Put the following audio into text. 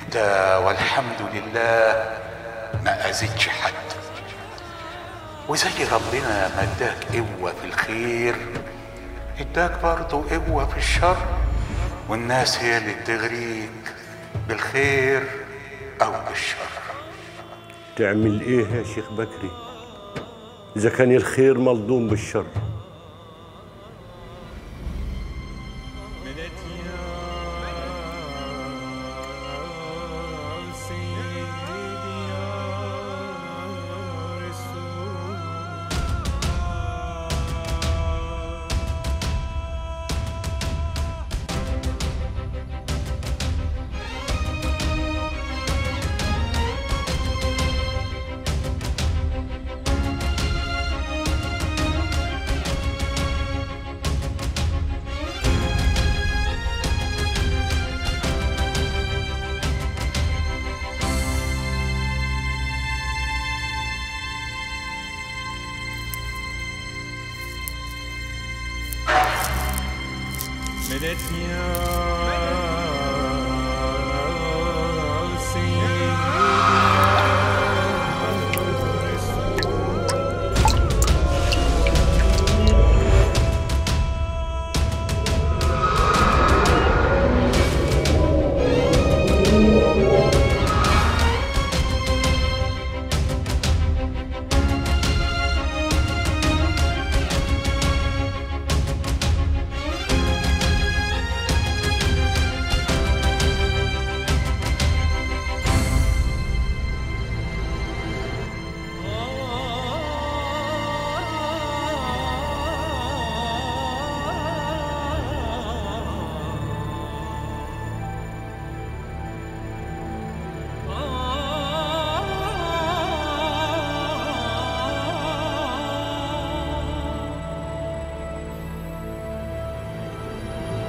انت والحمد لله ما اذيتش حد، وزي ربنا ما اداك قوة في الخير اداك برضه قوة في الشر، والناس هي اللي بتغريك بالخير او بالشر. تعمل ايه يا شيخ بكري اذا كان الخير ملضوم بالشر؟ Medetya